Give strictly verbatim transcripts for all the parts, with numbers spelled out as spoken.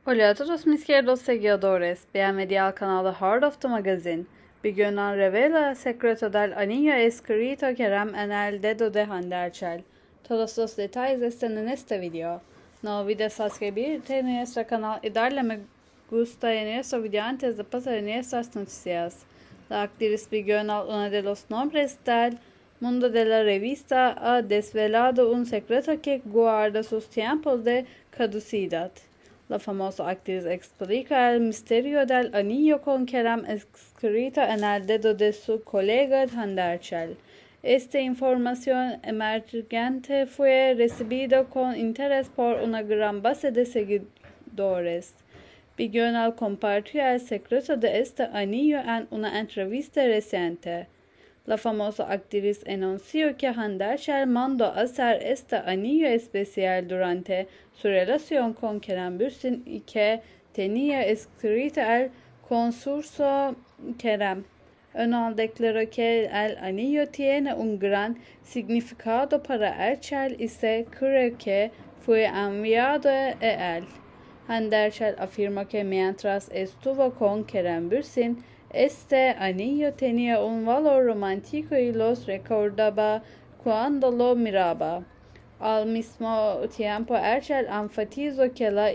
Hola a todos mis queridos seguidores, bienvenidos al canal de Heart of the Magazine. Bugün revela el secreto del anillo escrito que ram en el dedo de Handarchal. Todos los detalles están en este video. No olvides suscribirte a nuestro canal y darle me gusta en nuestro video antes de pasar nuestras noticias. La actriz Bugün, uno de los nombres del mundo de la revista, ha desvelado un secreto que guarda sus tiempos de caducidad. La famosa actriz explica el misterio del anillo con Kerem escrito en el dedo de su colega Handarchal. Esta información emergente fue recibida con interés por una gran base de seguidores. Bugün compartió el secreto de este anillo en una entrevista reciente. La famosa actriz anunció que Handarchal mandó hacer este anillo especial durante su relación con Kerem Bürsin y que tenía escrito el concurso Kerem. Önal declaró que el anillo tiene un gran significado para Erçel y se cree que fue enviado a él. Handarchal afirmó que mientras estuvo con Kerem Bürsin, este anillo tenía un valor romántico y los recordaba cuando lo miraba. Al mismo tiempo, Erçel enfatizó que la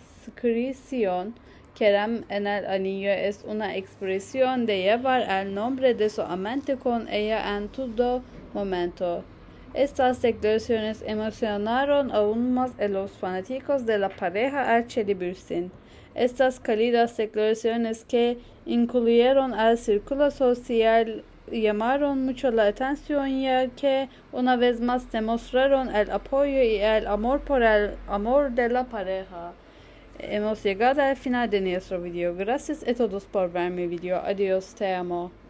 inscripción Kerem en el anillo es una expresión de llevar el nombre de su amante con ella en todo momento. Estas declaraciones emocionaron aún más a los fanáticos de la pareja Erçel y Bürsin. Estas cálidas declaraciones, que incluyeron al círculo social, llamaron mucho la atención, ya que una vez más demostraron el apoyo y el amor por el amor de la pareja. Hemos llegado al final de nuestro video. Gracias a todos por ver mi video. Adiós, te amo.